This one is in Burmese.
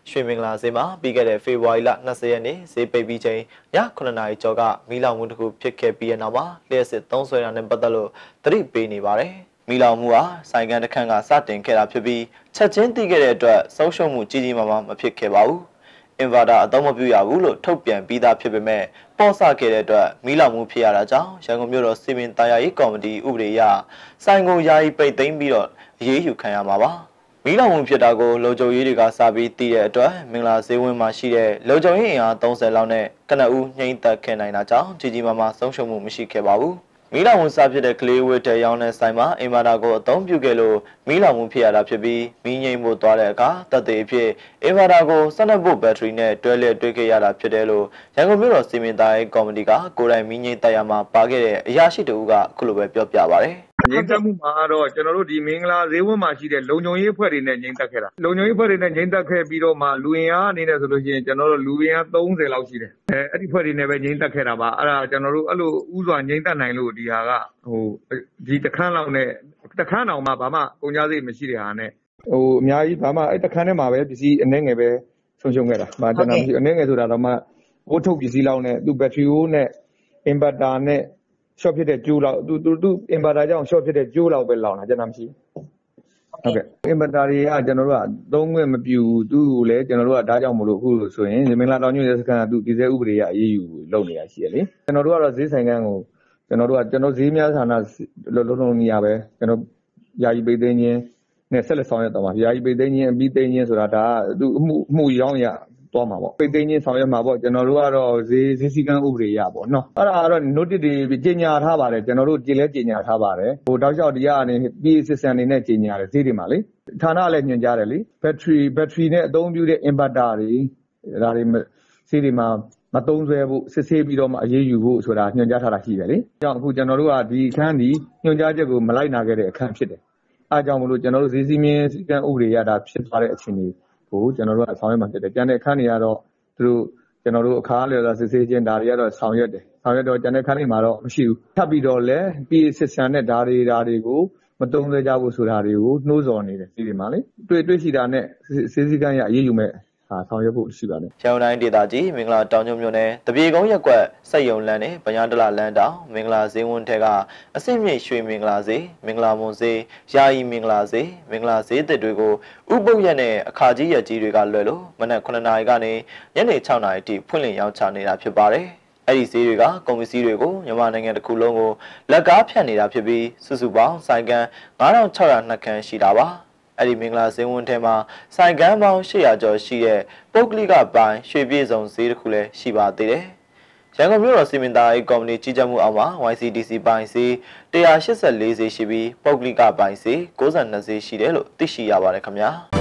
ရွှေမင်္ဂလာဈေးမှာပြီးခဲ့တဲ့ဖေဖော်ဝါရီလ20ရက်နေ့ဈေးပိတ်ပြီးချိန်ည9နာရီကျော်ကမီးလောင်မှုတစ်ခုဖြစ်ခဲ့ပြီးတဲ့နောက်မှာလျှက်စစ်သုံးဆွဲတာနဲ့ပတ်သက်လို့သတိပေးနေပါတယ်။မီးလောင်မှုဟာဆိုင်ကန်တစ်ခန့်ကစတင်ခဲ့တာဖြစ်ပြီးချက်ချင်းသိခဲ့တဲ့အတွက်ဆုံးရှုံးမှုကြီးကြီးမားမားမဖြစ်ခဲ့ပါဘူး။အင်ဗာတာအသုံးမပြုရဘူးလို့ထုတ်ပြန်ပြီးသားဖြစ်ပေမဲ့ပေါ့ဆခဲ့တဲ့အတွက်မီးလောင်မှုဖြစ်ရတာကြောင့်ရန်ကုန်မြို့တော်စီမံသားရေးကော်မတီဥပဒေအရဆိုင်ကိုယာယီပိတ်သိမ်းပြီးတော့အရေးယူခံရမှာပါ။မီးလောင်မှုဖြစ်တာကိုလုံခြုံရေးတွေကစပြီးသိတဲ့အတွက်မင်္ဂလာဈေးဝင်းမှာရှိတဲ့လုံခြုံရေးအင်အား30လောက်နဲ့ကနဦးနှိမ့်သက်ခဲ့နိုင်တာကြောင့်ကြီးကြီးမားမားဆုံးရှုံးမှုမရှိခဲ့ပါဘူး။မီးလောင်မှုစဖြစ်တဲ့ကလေးဝတ်တဲ့ရောင်းတဲ့ဆိုင်မှာအင်ဗာတာကိုအသုံးပြုခဲ့လို့မီးလောင်မှုဖြစ်ရတာဖြစ်ပြီးမီးငြိမ်းဖို့သွားတဲ့အခါတပ်သေးအဖြစ်အင်ဗာတာကို12ဗို့ဘက်ထရီနဲ့တွဲလက်တွေ့ခဲ့ရတာဖြစ်တယ်လို့ရန်ကုန်မြို့တော်စီမံသားရေးကော်မတီကကိုယ်တိုင်မီးငြိမ်းတက်ရမှာပါခဲ့တဲ့အရာရှိတဦးကအခုလိုပဲပြောပြပါဗျ။ငြိမ်းသက်မှုမှာတော့ကျွန်တော်တို့ဒီမင်္ဂလာဈေးဝန်းမှာရှိတဲ့လုံခြုံရေးအဖွဲ့တွေနဲ့ငြိမ်းသက်ခဲ့တာလုံခြုံရေးအဖွဲ့တွေနဲ့ငြိမ်းသက်ခဲ့ပြီးတော့မှလူရင်အားအနေနဲ့ဆိုလို့ရှိရင်ကျွန်တော်တို့လူရင်အား30လောက်ရှိတယ်အဲ့ဒီအဖွဲ့တွေနဲ့ပဲငြိမ်းသက်ခဲ့တာပါအဲ့ဒါကျွန်တော်တို့အဲ့လိုဥစွာငြိမ်းသက်နိုင်လို့ဒီဟာကဒီတခန်းလောက်နဲ့တခန်းတောင်မှဘာမှကုန်ကြစိတ်မရှိတဲ့ဟာနဲ့အများကြီးဘာမှအဲ့တခန်းထဲမှာပဲပစ္စည်းအနှဲငယ်ပဲဆုံးရှုံးခဲ့တာဘာကျွန်တော်မရှိအနှဲငယ်ဆိုတာတော့မှဘိုးထုတ်ပစ္စည်းလောက်နဲ့သူဘက်ထရီအိုးနဲ့အင်ဗာတာနဲ့short ဖြစ်တဲ့ကျိုးလောက်သူအင်ဗာတာကြောင့် short ဖြစ်တဲ့ကျိုးလောက်ပဲလောင်တာကျွန်တော်မရှိဟုတ်ကဲ့အင်ဗာတာတွေကကျွန်တော်တို့ကသုံးခွင့်မပြုသူ့ကိုလည်းကျွန်တော်တို့ကဒါကြောင့်မလို့အခုဆိုရင်မင်္ဂလာတောင်ညွှန်ရဲစခန်းကသူဒီဇယ်ဥပဒေရအရေးယူလုပ်နေတာရှိရလေကျွန်တော်တို့ကတော့ဈေးဆိုင်ကန်းကိုကျွန်တော်ဈေးများဌာနလုံးနေရပဲကျွန်တော်ယာယီပိတ်သိမ်းခြင်းနဲ့ဆက်လက်ဆောင်ရွက်တော့မှာယာယီပိတ်သိမ်းခြင်းအပြီးသိမ်းခြင်းဆိုတာဒါကသူအမှုရောင်းရသွားမှာပေါ့ပိတ်သိမ်းခြင်းဆောင်ရွက်မှာပေါ့ကျွန်တော်တို့ကတော့ဈေးစည်းကမ်းဥပဒေရပေါ့နော်အဲ့ဒါကတော့ notice တွေကြေညာထားပါတယ်ကျွန်တော်တို့ကြေညာထားပါတယ်ဟိုတောက်လျှောက်ဒီကနေ PA system တွေနဲ့ကြေညာတယ်ဈေးတွေမှာလေဌာနလည်းညွှန်ကြားတယ်လေဘက်ထရီနဲ့အသုံးပြုတဲ့ inverter တွေဒါတွေဈေးတွေမှာမသုံးစွဲဖို့စစ်ဆေးပြီးတော့မှအရေးယူဖို့ဆိုတာညွှန်ကြားထားတာရှိတယ်လေအဲကြောင့်အခုကျွန်တော်တို့ကဒီအခန်းဒီညွှန်ကြားချက်ကိုမလိုက်နာခဲ့တဲ့အခန်းဖြစ်တယ်အဲကြောင့်မလို့ကျွန်တော်တို့ဈေးစည်းမျဉ်းစည်းကမ်းဥပဒေရတာဖြစ်သွားတဲ့အခြေအနေကိုကျွန်တော်တို့ကဆောင်ရွက်မှာဖြစ်တယ်။ကျန်တဲ့အခန်းတွေကတော့သူတို့ကျွန်တော်တို့အခါလျော်စွာစစ်ဆေးခြင်းဒါတွေကတော့ဆောင်ရွက်တယ်။ဆောင်ရွက်တော့ကျန်တဲ့အခန်းတွေမှာတော့မရှိဘူး။ထပ်ပြီးတော့လည်း PA system နဲ့ဒါတွေကိုမတုံ့ပြန်ကြဖို့ဆိုတာတွေကိုနှိုးဆော်နေတယ်ဒီမှာလေ။တွေ့ရှိတာနဲ့စစ်စည်းကမ်းရအရေးယူမဲ့ဆောင်ရွက်ဖို့ရှိပါတယ်။ကျောင်းတိုင်းဒေသကြီးမင်္ဂလာတောင်ကျွန်းမြို့နယ်တပြေကုန်းရက်ကွက်စက်ယုံလန်းနဲ့ဗညာတလလန်းတောင်မင်္ဂလာဈေးဝန်းထဲကအစိမ့်မြင့်ရွှေမင်္ဂလာဈေးမင်္ဂလာမွန်ဈေးယာယီမင်္ဂလာဈေးမင်္ဂလာဈေးတစ်တွေကိုဥပုပ်ရက်နဲ့အခါကြီးရက်ကြီးတွေကလွယ်လို့မနက်9နာရီကနေညနေ6နာရီထိဖွင့်လှစ်ရောင်းချနေတာဖြစ်ပါတယ်။အဲ့ဒီဈေးတွေကကုန်ပစ္စည်းတွေကိုမြန်မာနိုင်ငံတစ်ခုလုံးကိုလက်ကားဖြန့်နေတာဖြစ်ပြီးစုစုပေါင်းဆိုင်ကန်9602ခန်းရှိတာပါ။အဲ့ဒီမင်္ဂလာဈေးဝန်းထဲမှာဆိုင်ကန်းပေါင်း800ကျော်ရှိတဲ့ပုဂ္ဂလိကပိုင်းရွှေပြည်စုံဈေးတစ်ခုလည်းရှိပါသေးတယ်။ရန်ကုန်မြို့တော်စီမံသားရေးကော်မတီကြီးကြပ်မှုအောက်မှာ YCDC ပိုင်းဈေး184ဈေးရှိပြီးပုဂ္ဂလိကပိုင်းဈေး92ဈေးရှိတယ်လို့သိရှိရပါတယ်ခင်ဗျာ။